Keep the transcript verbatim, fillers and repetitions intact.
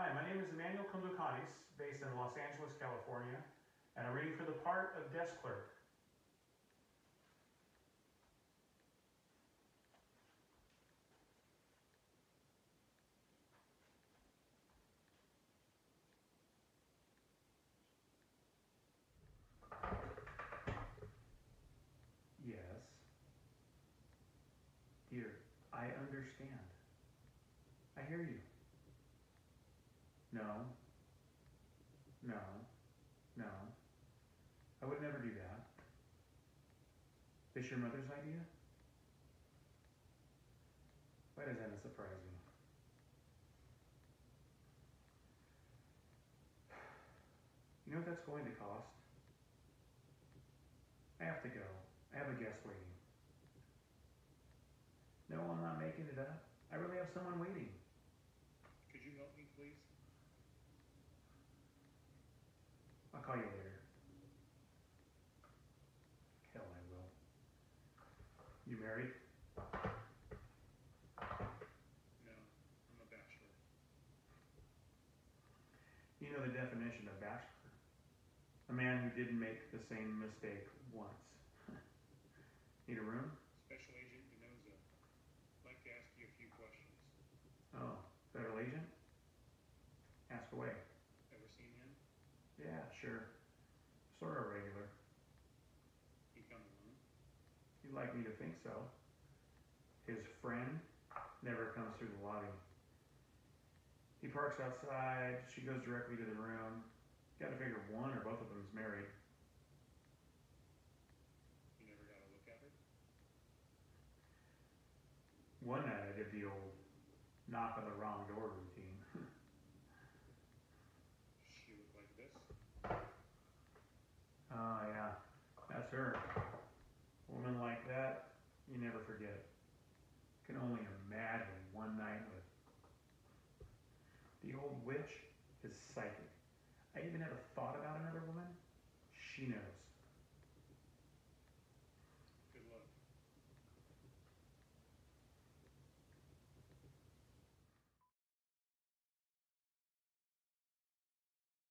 Hi, my name is Emmanuel Kumbukanis, based in Los Angeles, California, and I'm reading for the part of desk clerk. Yes. Dear, I understand. I hear you. No. No. No. I would never do that. This your mother's idea? Why does that surprise me? You know what that's going to cost? I have to go. I have a guest waiting. No, I'm not making it up. I really have someone waiting. Could you help me, please? I'll call you later. Hell, I will. You married? No, I'm a bachelor. You know the definition of bachelor. A man who didn't make the same mistake once. Need a room? Special Agent Denoza. I'd like to ask you a few questions. Oh, federal agent? Ask away. Ever seen him? Yeah, sure. Sort of regular. He come alone? You'd like me to think so. His friend never comes through the lobby. He parks outside, she goes directly to the room. Gotta figure one or both of them is married. You never got a look at her? One night I did the old knock on the wrong door routine. She looked like this? Oh, yeah, that's her. A woman like that, you never forget. Can only imagine one night with. The old witch is psychic. I even have a thought about another woman. She knows.